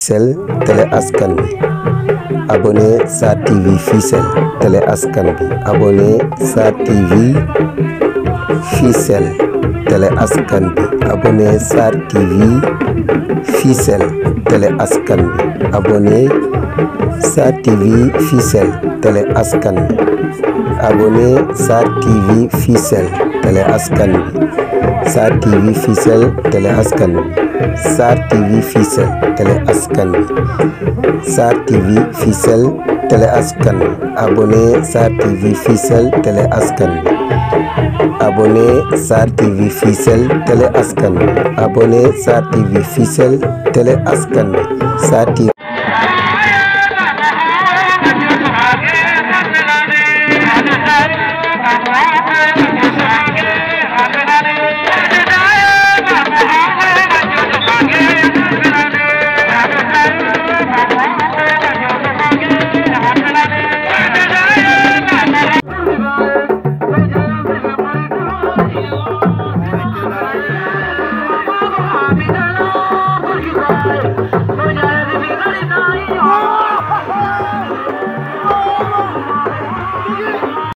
Fissel télé askan bi abonné Sarr TV Fissel télé askan bi abonné Sarr TV Fissel télé askan bi abonné Sarr TV Fissel télé askan bi abonné Sarr TV Fissel télé askan bi abonné Sarr TV Fissel télé askan bi Sarr TV Fissel télé askan bi Sarr TV Fissel télé askan bi Sarr TV Fissel télé askan bi abonné Sarr TV Fissel télé askan bi abonné Sarr TV Fissel télé askan bi abonné Sarr TV Fissel télé askan bi Sarr TV